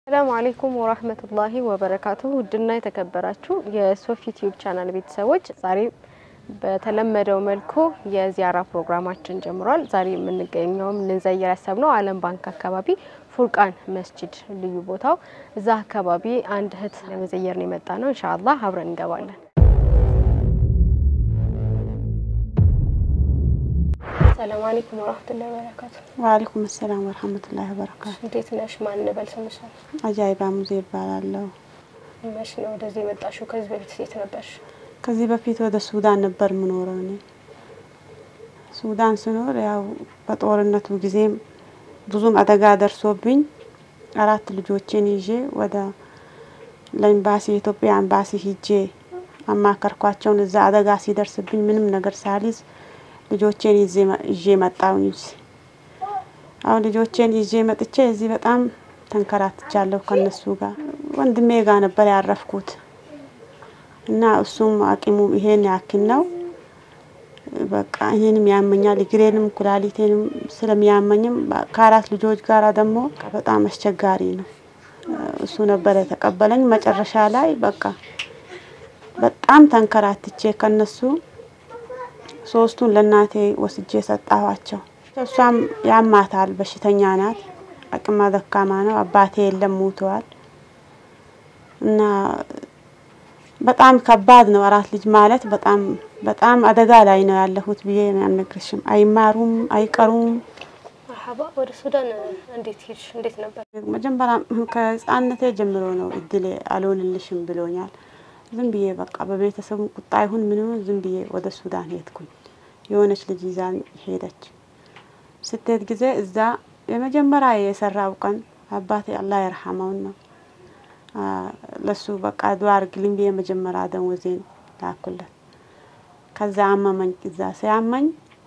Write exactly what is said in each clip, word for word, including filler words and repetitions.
السلام عليكم ورحمة الله وبركاته. ودنا يتكبراتشو የሶፊ ዩቲዩብ ቻናል ቤተሰቦች ዛሬ በተለመደው መልኩ የዚያራ ፕሮግራማችን ጀምሯል። ዛሬ የምንገኘው ልንዘይር ያሰብነው ዓለም ባንክ አካባቢ ፉርቃን መስጂድ ልዩ ቦታው እዛ አካባቢ አንድ እህት ለመዘየር ነው የመጣነው። ኢንሻአላህ አብረን እንገባለን። السلام عليكم ورحمة الله وبركاته. وعليكم السلام ورحمة الله وبركاته. እንዴት ነሽ? ማን ነበር ስምሽ? አጃይባ ሙዜ ይባላልው። መሽ ነው ወደዚህ መጣሽው? ከዚህ በፊት የት ነበርሽ? ከዚህ በፊት ወደ ሱዳን ነበር ምኖረው እኔ። ሱዳን ስኖር ያው በጦርነቱ ጊዜ ብዙም አደጋ ደርሶብኝ አራት ልጆችን ይዤ ወደ ለኤምባሲ ኢትዮጵያ ኤምባሲ ሂጄ አማከርኳቸው። እዛ አደጋ ሲደርስብኝ ምንም ነገር ሳሊዝ ልጆቼን ይዤ ይዤ መጣሁኝ። አሁን ልጆቼን ይዤ መጥቼ እዚህ በጣም ተንከራትቻለሁ ከነሱ ጋር። ወንድሜ ጋር ነበር ያረፍኩት እና እሱም አቂሙ ይሄን ያክል ነው። በቃ ይሄንም ያመኛል እግሬንም ኩላሊቴንም ስለሚያመኝም ከአራት ልጆች ጋር ደግሞ በጣም አስቸጋሪ ነው። እሱ ነበር የተቀበለኝ። መጨረሻ ላይ በቃ በጣም ተንከራትቼ ከነሱ ሶስቱን ለናቴ ወስጄ ሰጣኋቸው። እሷም ያማታል በሽተኛ ናት። አቅማ ደካማ ነው። አባቴ የለም ሞቷል። እና በጣም ከባድ ነው። አራት ልጅ ማለት በጣም በጣም አደጋ ላይ ነው ያለሁት ብዬ ነው ያነግርሽም። አይማሩም አይቀሩም። መርሐባ። ወደ ሱዳን እንዴት ሄድሽ? እንዴት ነበር? መጀመሪያ ከህፃንነቴ ጀምሮ ነው እድሌ አልሆንልሽም ብሎኛል። ዝም ብዬ በቃ በቤተሰቡ ቁጣ ይሁን ምን ይሁን ዝም ብዬ ወደ ሱዳን ሄድኩኝ። የሆነች ልጅ ይዛኝ ሄደች። ስትሄድ ጊዜ እዛ የመጀመሪያ የሰራው ቀን አባቴ አላህ ይርሐመው ነው ለሱ በቃ ዱዓ አርግልኝ ብዬ መጀመሪያ ደሞዜን ላኩለት። ከዛ አመመኝ። እዛ ሲያመኝ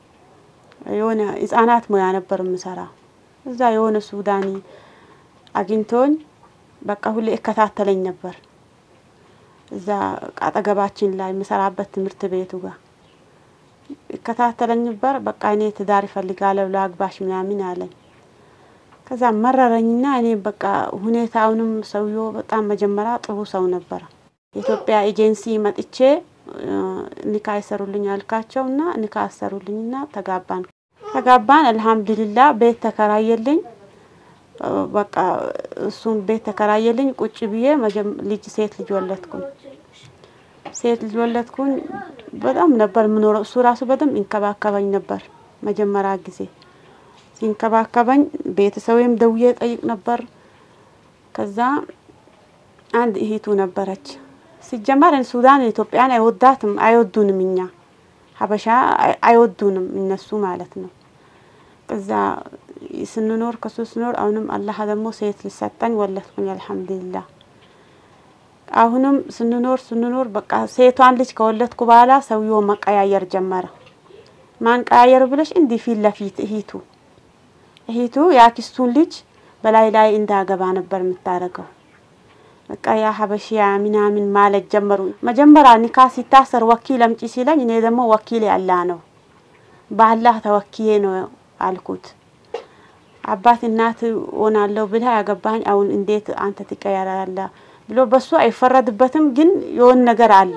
የሆነ ህፃናት ሙያ ነበር የምሰራው። እዛ የሆነ ሱዳኒ አግኝቶኝ በቃ ሁሌ እከታተለኝ ነበር። እዛ አጠገባችን ላይ መሰራበት ትምህርት ቤቱ ጋር እከታተለኝ ነበር። በቃ እኔ ትዳር ይፈልጋለሁ ላግባሽ ምናምን አለኝ። ከዛ መረረኝና እኔ በቃ ሁኔታውንም ሰውዮ በጣም መጀመሪያ ጥሩ ሰው ነበር። የኢትዮጵያ ኤጀንሲ መጥቼ ኒካ ይሰሩልኝ አልካቸውና ኒካ አሰሩልኝና ተጋባን። ተጋባን አልহামዱሊላህ። ቤት ተከራየልኝ። በቃ እሱም ቤት ተከራየልኝ። ቁጭ ብዬ ልጅ ሴት ልጅ ወለድኩኝ። ሴት ልጅ ወለድኩኝ። በጣም ነበር ምኖር እሱ ራሱ በጣም እንከባከበኝ ነበር። መጀመሪያ ጊዜ ሲንከባከበኝ ቤተሰቤም ደውዬ ጠይቅ ነበር። ከዛ አንድ እህቱ ነበረች። ሲጀመር ሱዳን ኢትዮጵያን አይወዳትም አይወዱንም እኛ ሀበሻ አይወዱንም እነሱ ማለት ነው። ከዛ ስንኖር ከሱ ስኖር አሁንም አላህ ደግሞ ሴት ልሰጠኝ ወለድኩኝ አልহামዱሊላህ። አሁንም ስንኖር ስንኖር በቃ ሴቷን ልጅ ከወለድኩ በኋላ ሰውዮ መቀያየር ጀመረ። ማን ቀያየር ብለሽ እንዲ ፊት ለፊት እህቱ እህቱ ያክስቱን ልጅ በላይ ላይ እንዳገባ ነበር የምታረገው። በቃ ያ ሀበሺያ ምናምን ማለት ጀመሩ። መጀመሪያ ኒካ ሲታሰር ወኪል አምጪ ሲለኝ እኔ ደግሞ ወኪል ያላህ ነው በአላህ ተወክዬ ነው አልኩት። አባት እናት ሆናለሁ ብለህ ያገባኝ አሁን እንዴት አንተ ትቀያራለህ ብሎ በሱ አይፈረድበትም ግን የሆነ ነገር አለ።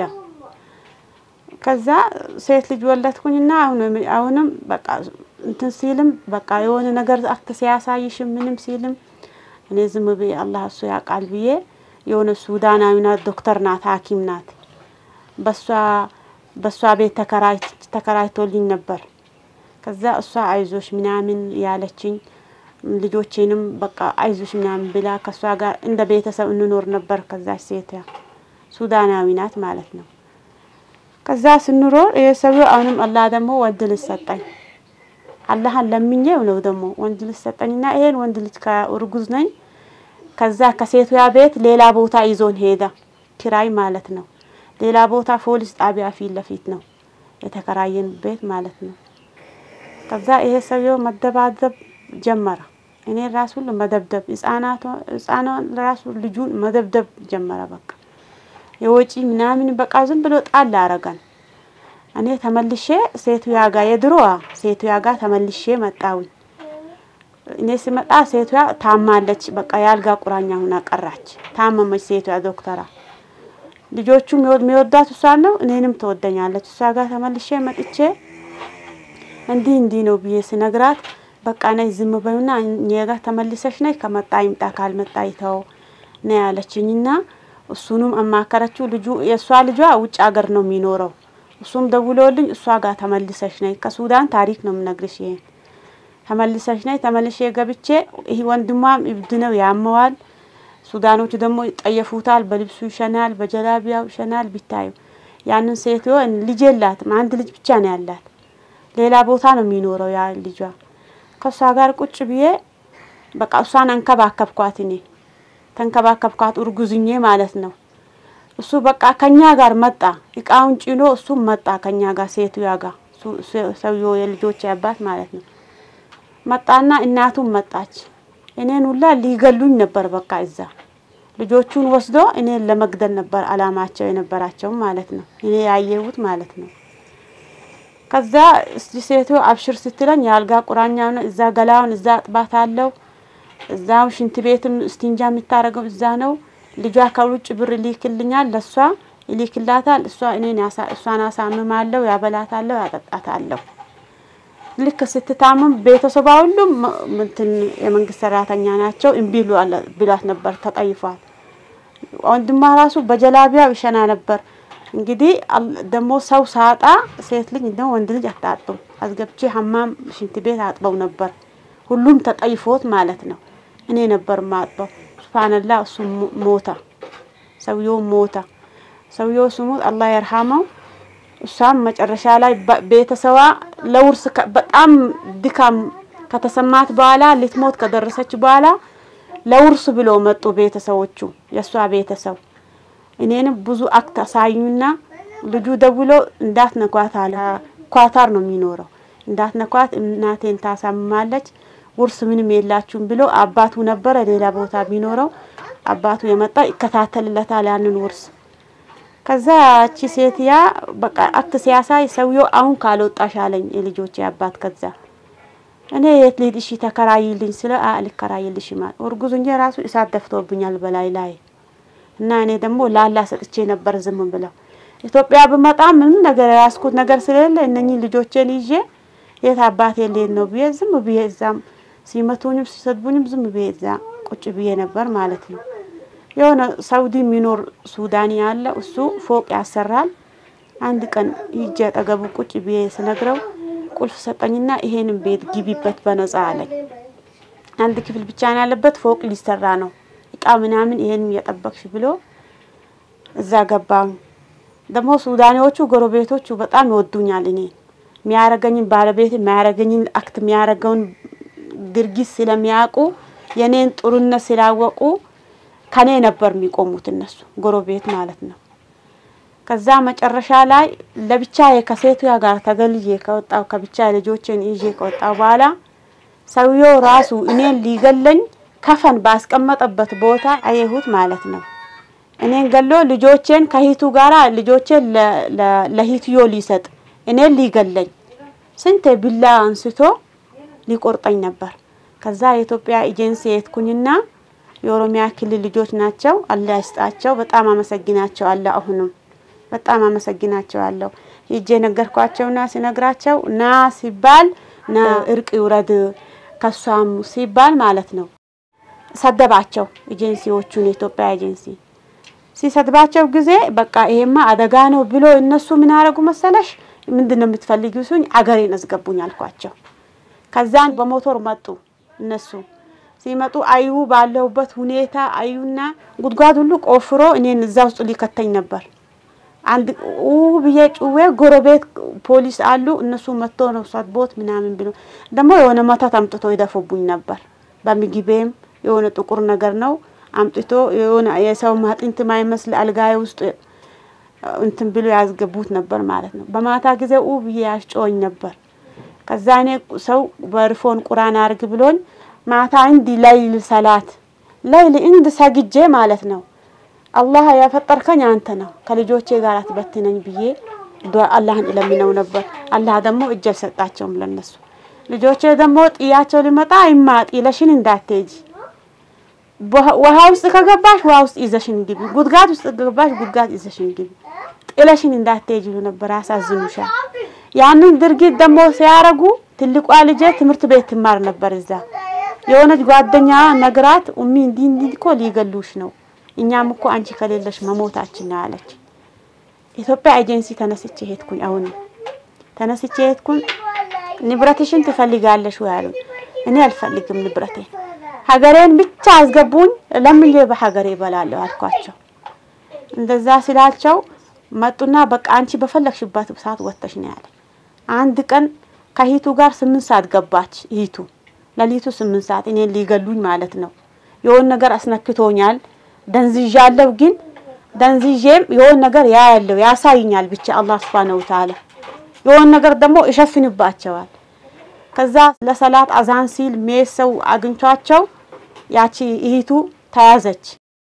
ከዛ ሴት ልጅ ወለድኩኝና አሁን አሁንም በቃ እንትን ሲልም በቃ የሆነ ነገር አክተ ሲያሳይሽ ምንም ሲልም እኔ ዝም ብዬ አላህ እሱ ያቃል ብዬ የሆነ ሱዳናዊና ዶክተር ናት ሐኪም ናት በሷ በሷ ቤት ተከራይ ተከራይቶልኝ ነበር። ከዛ እሷ አይዞሽ ምናምን ያለችኝ ልጆቼንም በቃ አይዞሽ ምናምን ብላ ከሷ ጋር እንደ ቤተሰብ እንኖር ነበር። ከዛ ሴት ሱዳናዊ ናት ማለት ነው። ከዛ ስንኖር የሰው አሁንም አላህ ደግሞ ወንድ ልጅ ሰጠኝ። አላህን ለምኜው ነው ደግሞ ወንድ ልጅ ሰጠኝና ይሄን ወንድ ልጅ ከኡርጉዝ ነኝ። ከዛ ከሴቷ ቤት ሌላ ቦታ ይዞን ሄዳ ኪራይ ማለት ነው። ሌላ ቦታ ፖሊስ ጣቢያ ፊት ለፊት ነው የተከራየን ቤት ማለት ነው። ከዛ ይሄ ሰውዮ መደባደብ ጀመረ። እኔ ራሱ ለመደብደብ ህፃናቱ ህፃናን ራሱ ልጁን መደብደብ ጀመረ። በቃ የወጪ ምናምን በቃ ዝም ብሎ ጣል አረጋን። እኔ ተመልሼ ሴቱ ያጋ የድሮዋ ሴቱ ያጋ ተመልሼ መጣሁኝ። እኔ ስመጣ ሴቷ ታማለች በቃ ያልጋ ቁራኛ ሆና ቀራች ታመመች ሴቷ ዶክተራ ልጆቹም የሚወዳት እሷ ነው እኔንም ተወደኛለች እሷ ጋር ተመልሼ መጥቼ እንዲ እንዲ ነው ብዬ ስነግራት በቃ ነይ ዝም በይና እኛጋ ተመልሰሽ ነይ ከመጣ ይምጣ ካልመጣ ይተው ነው ያለችኝና እሱንም አማከረችው ልጁ የሷ ልጇ ውጭ ሀገር ነው የሚኖረው እሱም ደውሎልኝ እሷ ጋር ተመልሰሽ ነይ ከሱዳን ታሪክ ነው ምነግርሽ ይሄ ተመልሰሽ ነይ ተመልሼ ገብቼ ይሄ ወንድሟም ይብድ ነው ያመዋል ሱዳኖቹ ደግሞ ጠየፉታል በልብሱ ይሸናል በጀላቢያው ይሸናል ቢታዩ ያንን ሴትዮ ልጅ የላት አንድ ልጅ ብቻ ነው ያላት ሌላ ቦታ ነው የሚኖረው ያ ልጇ ከሷ ጋር ቁጭ ብዬ በቃ እሷን አንከባከብኳት እኔ ተንከባከብኳት እርጉዝኜ ማለት ነው እሱ በቃ ከኛ ጋር መጣ እቃውን ጭኖ እሱ መጣ ከኛ ጋር ሴትዮ ጋር ሰውዮ የልጆች አባት ማለት ነው መጣና እናቱም መጣች እኔን ሁላ ሊገሉኝ ነበር በቃ እዛ ልጆቹን ወስዶ እኔን ለመግደል ነበር አላማቸው የነበራቸው ማለት ነው እኔ ያየሁት ማለት ነው ከዛ ሴትዮ አብሽር ስትለኝ ያልጋ ቁራኛው ነው እዛ ገላውን እዛ አጥባታለሁ እዛው ሽንት ቤትም እስቲንጃ የምታረገው እዛ ነው ልጇ ከውጭ ብር ሊክልኛል ለሷ ይልክላታል እሷ እኔን ያሳ እሷን አሳምማለሁ ያበላታለሁ ያጠጣታለሁ ልክ ስትታመም ቤተሰቧ ሁሉ እንትን የመንግስት ሰራተኛ ናቸው እንቢሉ አለ ብላት ነበር ተጠይፏል ወንድማ ራሱ በጀላቢያው ይሸና ነበር እንግዲህ ደሞ ሰው ሳጣ ሴት ልጅ ነው ወንድ ልጅ አታጥም አስገብቼ ሐማም ሽንት ቤት አጥበው ነበር ሁሉም ተጠይፎት ማለት ነው እኔ ነበር ማጥበው ሱብሃንአላህ እሱ ሞታ ሰውየው ሞታ ሰውየው ስሙ አላህ ይርሐመው እሷም መጨረሻ ላይ ቤተሰዋ ለውርስ በጣም ድካም ከተሰማት በኋላ ልትሞት ከደረሰች በኋላ ለውርስ ብሎ መጡ ቤተሰቦቹ የሷ ቤተሰብ እኔንም ብዙ አክታ ሳዩና ልጁ ደውሎ እንዳትነኳት አለ ኳታር ነው የሚኖረው እንዳትነኳት እናቴን ታሳምማለች ውርስ ምንም የላችሁም ብሎ አባቱ ነበር ሌላ ቦታ ቢኖረው አባቱ የመጣ ይከታተልለታል ያንን ውርስ ከዛ እቺ ሴትያ በቃ አክት ሲያሳይ ሰውዮ አሁን ካልወጣሽ አለኝ የልጆቼ አባት ከዛ እኔ የት ልሂድሽ ተከራይልኝ ስለ አልከራይልሽ ማለት ወርጉዝኛ ራሱ እሳት ደፍቶብኛል በላይ ላይ እና እኔ ደግሞ ላላ ሰጥቼ ነበር ዝም ብለው ኢትዮጵያ በመጣ ምን ነገር ያስኩት ነገር ስለሌለ እነኚህ ልጆቼን ይዤ የት አባቴ ሌት ነው ብዬ ዝም ብዬ እዛም ሲመቱኝም ሲሰድቡኝም ዝም ብዬ እዛ ቁጭ ብዬ ነበር ማለት ነው የሆነ ሳውዲ ሚኖር ሱዳኒ ያለ እሱ ፎቅ ያሰራል አንድ ቀን ይጄ አጠገቡ ቁጭ ብዬ ስነግረው ቁልፍ ሰጠኝና ይሄንን ቤት ግቢበት በነፃ አለኝ አንድ ክፍል ብቻ ነው ያለበት ፎቅ ሊሰራ ነው እቃ ምናምን ይሄንን ያጠበቅሽ ብሎ እዛ ገባው ደሞ ሱዳኒዎቹ ጎረቤቶቹ በጣም ይወዱኛል እኔ የሚያረገኝ ባለቤት የሚያረገኝ አክት የሚያረገውን ድርጊት ስለሚያውቁ የኔን ጥሩነት ስላወቁ ከኔ ነበር የሚቆሙት እነሱ ጎረቤት ማለት ነው ከዛ መጨረሻ ላይ ለብቻዬ ከሴትዋ ጋር ተገልዬ ከወጣው ከብቻ ልጆቼን ይዤ ከወጣው በኋላ ሰውየው ራሱ እኔን ሊገለኝ ከፈን ባስቀመጠበት ቦታ አየሁት ማለት ነው እኔን ገሎ ልጆቼን ከሂቱ ጋራ ልጆቼን ለሂትዮ ሊሰጥ እኔን ሊገለኝ ስንት ቢላ አንስቶ ሊቆርጠኝ ነበር ከዛ የኢትዮጵያ ኤጀንሲ የትኩኝና የኦሮሚያ ክልል ልጆች ናቸው አላህ ይስጣቸው በጣም አመሰግናቸው አለ አሁንም በጣም አመሰግናቸው አለው ይጄ ነገርኳቸውና ሲነግራቸው ና ሲባል ና እርቅ ይውረድ ከሷም ሲባል ማለት ነው ሰደባቸው ኤጀንሲዎቹን የኢትዮጵያ ኤጀንሲ ሲሰድባቸው ጊዜ በቃ ይሄማ አደጋ ነው ብሎ እነሱ ምን አረጉ መሰለሽ ምንድነው የምትፈልጊው ሲሉኝ አገሬን አስገቡኝ አልኳቸው ከዛን በሞተር መጡ እነሱ ሲመጡ አዩ ባለውበት ሁኔታ አዩና ጉድጓድ ሁሉ ቆፍሮ እኔን እዛው ውስጥ ሊከተኝ ነበር አንድ ኡ ብዬ ጩዌ ጎረቤት ፖሊስ አሉ እነሱ መጥቶ ነው ሰድቦት ምናምን ብሎ ደሞ የሆነ ማታ አምጥቶ ይደፉብኝ ነበር በሚግቤም የሆነ ጥቁር ነገር ነው አምጥቶ የሆነ የሰው ማጥንት ማይመስል አልጋይ ውስጥ እንትን ብሎ ያዝገቡት ነበር ማለት ነው በማታ ጊዜ ኡ ብዬ ያስጮኝ ነበር ከዛ እኔ ሰው በርፎን ቁርአን አርግ ብሎኝ ማታ እንዲ ላይል ሰላት ላይል እንድ ሰግጄ ማለት ነው አላህ ያፈጠርከኝ አንተ ነው ከልጆቼ ጋር አትበትነኝ ብዬ ዱአ አላህን ለምነው ነበር አላህ ደግሞ እጅ ሰጣቸው ለነሱ ልጆቼ ደግሞ ጥያቸው ሊመጣ ይማጥ ይለሽን እንዳትሄጂ ውሃ ውስጥ ከገባሽ ውሃ ውስጥ ይዘሽን ግቢ ጉድጓድ ውስጥ ከገባሽ ጉድጓድ ይዘሽን ግቢ ጥለሽን እንዳትሄጂ ነበር ያሳዝኑሻል ያንን ድርጊት ደግሞ ሲያረጉ ትልቋ ልጄ ትምህርት ቤት ትማር ነበር እዛ የሆነች ጓደኛ ነግራት ኡሚ እንዲ እንዲ እኮ ሊገሉሽ ነው እኛም እኮ አንቺ ከሌለሽ መሞታችን ነው አለች ኢትዮጵያ ኤጀንሲ ተነስቼ ሄድኩኝ አሁን ተነስቼ ሄድኩኝ ንብረትሽን ትፈልጋለሽ ወይ አሉ እኔ አልፈልግም ንብረቴ ሀገሬን ብቻ አስገቡኝ ለምን በሀገሬ ይበላለሁ አልኳቸው እንደዛ ስላልቸው መጡና በቃ አንቺ በፈለግሽባት ሰዓት ወጥተሽ ነው ያለ አንድ ቀን ከሂቱ ጋር ስምንት ሰዓት ገባች ሂቱ ለሊቱ ስምንት ሰዓት እኔ ሊገሉኝ ማለት ነው የሆነ ነገር አስነክቶኛል ደንዝዣለሁ ግን ደንዝጄም የሆነ ነገር ያያለው ያሳይኛል ብቻ አላህ Subhanahu Wa Ta'ala የሆነ ነገር ደግሞ እሸፍንባቸዋል ከዛ ለሰላት አዛን ሲል ሜሰው አግንቻቸው ያቺ ሂቱ ተያዘች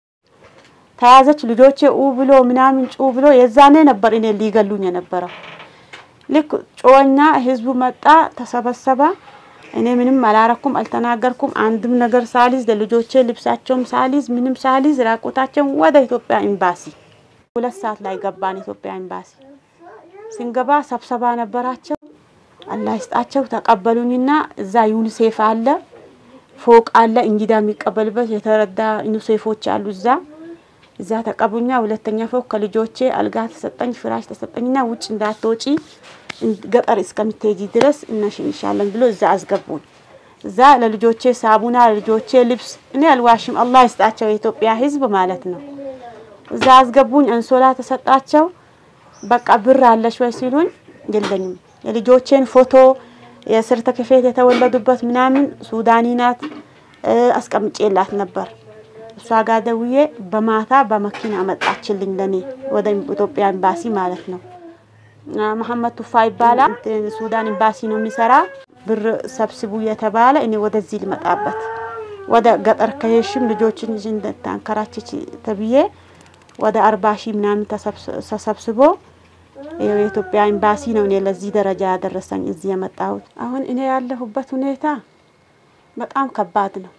ተያዘች ልጆቼ ኡ ብሎ ምናምን ጩ ብሎ የዛኔ ነበር እኔ ሊገሉኝ የነበረው ልክ ጮኛ ህዝቡ መጣ ተሰበሰበ እኔ ምንም አላረኩም አልተናገርኩም አንድም ነገር ሳሊዝ ለልጆቼ ልብሳቸውም ሳሊዝ ምንም ሳሊዝ ራቆታቸው ወደ ኢትዮጵያ ኤምባሲ ሁለት ሰዓት ላይ ገባን ኢትዮጵያ ኤምባሲ ሲንገባ ሰብሰባ ነበራቸው አላህ ይስጣቸው ተቀበሉኝና እዛ ዩኒሴፍ አለ ፎቅ አለ እንግዳ የሚቀበልበት የተረዳ ዩኒሴፎች አሉ እዛ እዛ ተቀበሉኛ ሁለተኛ ፎቅ ከልጆቼ አልጋ ተሰጠኝ ፍራሽ ተሰጠኝና ውጭ እንዳትወጪ ገጠር እስከምትሄጂ ድረስ እናሽንሻለን ብሎ እዛ አስገቡኝ እዛ ለልጆቼ ሳቡና ለልጆቼ ልብስ እኔ አልዋሽም አላህ ይስጣቸው የኢትዮጵያ ህዝብ ማለት ነው እዛ አስገቡኝ አንሶላ ተሰጣቸው በቃ ብር አለሽ ወይ ሲሉኝ የለኝም የልጆቼን ፎቶ የሰርተፊኬት የተወለዱበት ምናምን ሱዳኒናት አስቀምጬላት ነበር እሷ ጋር ደውዬ በማታ በመኪና አመጣችልኝ ለኔ ወደ ኢትዮጵያ ኤምባሲ ማለት ነው መሐመድ ቱፋ ይባላል ሱዳን ኤምባሲ ነው የሚሰራ ብር ሰብስቡ የተባለ እኔ ወደዚህ ልመጣበት ወደ ገጠር ከየሽም ልጆችን እንደታንከራችች ተብዬ ወደ አርባ ሺህ ምናምን ተሰብስቦ የኢትዮጵያ ኤምባሲ ነው እኔ ለዚህ ደረጃ ያደረሰኝ እዚህ የመጣሁት አሁን እኔ ያለሁበት ሁኔታ በጣም ከባድ ነው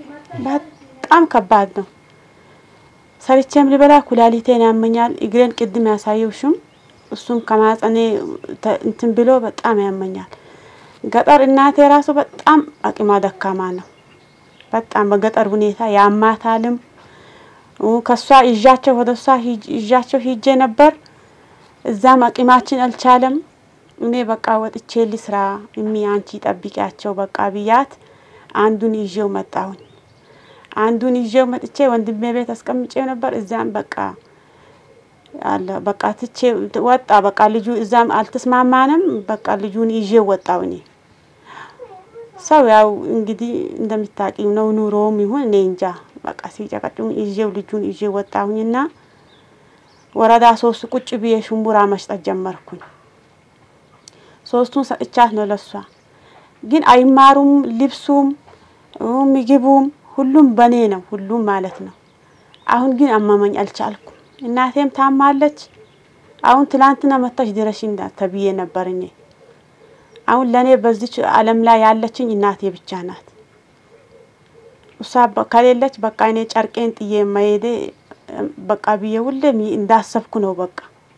በጣም ከባድ ነው ሰርቼም ልበላ ኩላሊቴን ያመኛል እግሬን ቅድም ያሳየውሽም እሱም ከማጸኔ እንትን ብሎ በጣም ያመኛል ገጠር እናቴ ራሱ በጣም አቅማ ደካማ ነው በጣም በገጠር ሁኔታ ያማታልም ከሷ ይዣቸው ወደሷ ይዣቸው ሂጄ ነበር እዛም አቅማችን አልቻለም እኔ በቃ ወጥቼ ልስራ እሚ አንቺ ጠብቂያቸው በቃ ብያት አንዱን ይዤው መጣሁኝ አንዱን ይዤው መጥቼ ወንድሜ ቤት አስቀምጬው ነበር እዛም በቃ አለ በቃ ትቼ ወጣ በቃ ልጁ እዛም አልተስማማንም በቃ ልጁን ይዤው ወጣው እኔ ሰው ያው እንግዲህ እንደምታቂው ነው ኑሮም ይሁን እኔ እንጃ በቃ ሲጨቀጭም ይዤው ልጁን ይዤው ወጣሁኝና ወራዳ ሶስት ቁጭ ብዬ ሽምቡራ መስጠት ጀመርኩኝ ሶስቱን ሰጥቻት ነው ለሷ ግን አይማሩም ልብሱም ምግቡም ሁሉም በኔ ነው ሁሉም ማለት ነው አሁን ግን አማማኝ አልቻልኩም እናቴም ታማለች አሁን ትላንትና መጣች ድረሽ እንዳትብዬ ነበርኝ አሁን ለኔ በዚች ዓለም ላይ ያለችኝ እናቴ ብቻ ናት እሷ ከሌለች በቃ እኔ ጨርቄን ጥዬ ማይዴ በቃ ብዬ ሁሌም እንዳሰብኩ ነው በቃ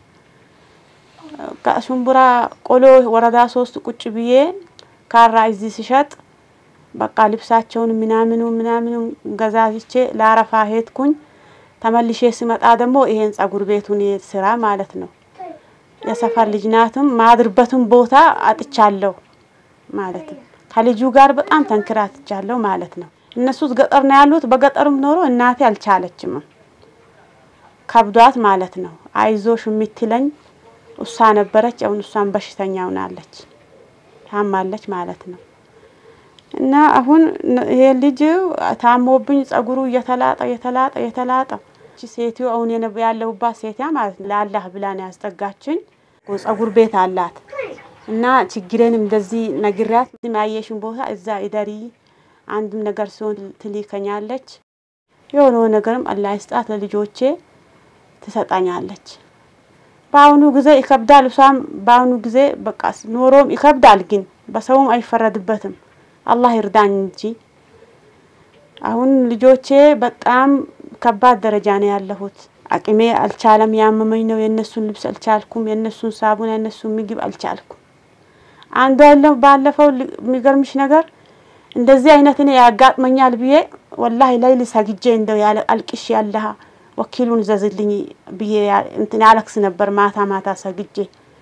ከሽምቡራ ቆሎ ወራዳ ሶስት ቁጭ ብዬ ካራ እዚህ ሲሸጥ በቃ ልብሳቸውን ምናምኑ ምናምኑ ገዛዝቼ ላረፋ ሄድኩኝ ተመልሼ ሲመጣ ደግሞ ይሄን ጸጉር ቤቱን ስራ ማለት ነው የሰፈር ልጅ ናትም ማድርበቱን ቦታ አጥቻለሁ ማለት ነው ከልጁ ጋር በጣም ተንከራትቻለሁ ማለት ነው እነሱስ ገጠር ነው ያሉት በገጠርም ኖሮ እናቴ አልቻለችም ከብዷት ማለት ነው አይዞሽ ምትለኝ እሷ ነበረች አሁን እሷን በሽተኛ ሆናለች ታማለች ማለት ነው እና አሁን ይሄ ልጅ ታሞብኝ ጸጉሩ የተላጣ የተላጣ የተላጣ ሴትዮ አሁን ያለውባት ሴትያ ማለት ነው ለአላህ ብላን ያስጠጋችኝ ጸጉር ቤት አላት እና ችግሬንም እንደዚህ ነግራት ማየሽን ቦታ እዛ ይደሪ አንድም ነገር ሲሆን ትልከኛለች የሆነ ነገርም አላህ ይስጣት ለልጆቼ ትሰጣኛለች ባውኑ ጊዜ ይከብዳል እሷም ባውኑ ጊዜ በቃ ኖሮም ይከብዳል ግን በሰውም አይፈረድበትም አላህ ይርዳኝ እንጂ አሁን ልጆቼ በጣም ከባድ ደረጃ ነው ያለሁት አቅሜ አልቻለም ያመመኝ ነው የነሱን ልብስ አልቻልኩም የነሱን ሳቡን የነሱን ምግብ አልቻልኩም አንዱ ያለው ባለፈው የሚገርምሽ ነገር እንደዚህ አይነት እኔ ያጋጥመኛል ብዬ والله ላይል ሰግጄ እንደው ያለ አልቅሽ ያለها ወኪሉን ዘዝልኝ ብዬ እንትን ያለክስ ነበር ማታ ማታ ሰግጄ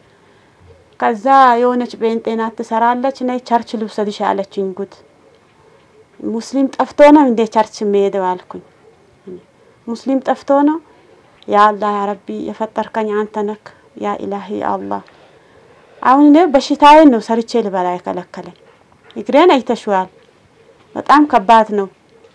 ከዛ የሆነች በእንጤናት ተሰራለች ነይ ቸርች ልብሰልሽ አለችኝ ጉድ ሙስሊም ጠፍቶ ነው እንደ ቸርች መሄደው አልኩኝ ሙስሊም ጠፍቶ ነው ያ አላህ ያ ረቢ የፈጠርከኝ አንተ ነክ ያ ኢላሂ አላህ አሁን ነው በሽታዬ ነው ሰርቼ ልበላ የከለከለኝ እግሬን አይተሽዋል በጣም ከባድ ነው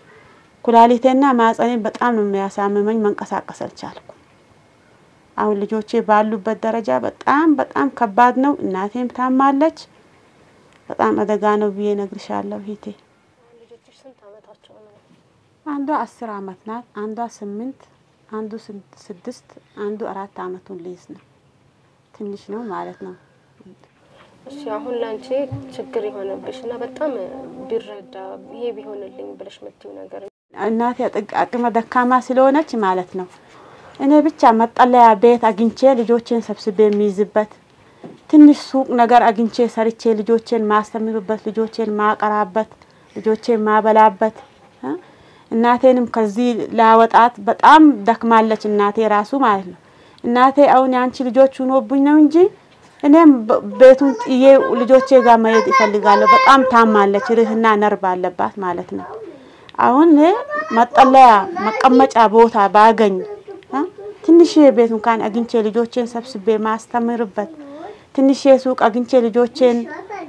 ኩላሊቴና ማጽኔ በጣም ነው የሚያሳምመኝ መንቀሳቀስ አልቻልኩም አሁን ልጆቼ ባሉበት ደረጃ በጣም በጣም ከባድ ነው እናቴም ታማለች በጣም አደጋ ነው ብዬ ነግርሻለሁ ሂቴ ልጆችሽ ስንት አመታቸው ነው አንዷ አስር አመት ናት አንዷ ስምንት አንዱ ስድስት አንዱ አራት አመቱን ልይዝ ነው ትንሽ ነው ማለት ነው እሺ አሁን ላንቺ ችግር ይሆነብሽና በጣም ቢረዳ ይሄ ቢሆንልኝ ብለሽ መጥተው ነገር እናቴ አቅመ ደካማ ስለሆነች ማለት ነው እኔ ብቻ መጠለያ ቤት አግኝቼ ልጆቼን ሰብስቤ የሚይዝበት ትንሽ ሱቅ ነገር አግኝቼ ሰርቼ ልጆቼን ማስተምርበት ልጆቼን ማቀራበት ልጆቼን ማበላበት እናቴንም ከዚህ ላወጣት በጣም ደክማለች እናቴ ራሱ ማለት ነው እናቴ አሁን ያንቺ ልጆች ሆኖብኝ ነው እንጂ እኔም ቤቱን ጥዬ ልጆቼ ጋር መሄድ ይፈልጋለሁ በጣም ታማለች ርህና ነርቭ አለባት ማለት ነው አሁን መጠለያ መቀመጫ ቦታ ባገኝ ትንሽ ቤት እንኳን አግኝቼ ልጆቼን ሰብስቤ ማስተምርበት ትንሽ ሱቅ አግኝቼ ልጆቼን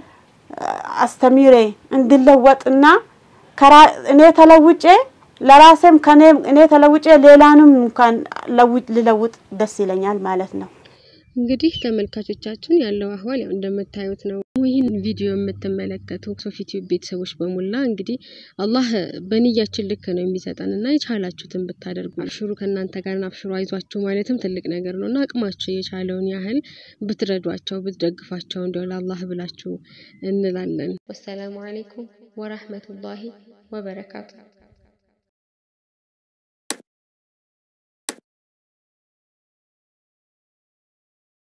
አስተምሬ እንድለወጥና እኔ ተለውጬ ለራሴም ከኔ እኔ ተለውጬ ሌላንም እንኳን ለውጥ ልለውጥ ደስ ይለኛል ማለት ነው እንግዲህ ተመልካቾቻችን ያለው አህዋል ያው እንደምታዩት ነው ይሄን ቪዲዮ የምትመለከቱ ሶፊት ቤተሰቦች በሙላ እንግዲህ አላህ በንያችን ልክ ነው የሚሰጠንና የቻላችሁትን ብታደርጉ አብሽሩ ከናንተ ጋር አብሽሩ አይዟችሁ ማለትም ትልቅ ነገር ነውና አቅማችሁ የቻለውን ያህል ብትረዷቸው ብትደግፋቸው እንደው ለአላህ ብላችሁ እንላለን። ወሰላሙ አለይኩም ወራህመቱላሂ ወበረካቱ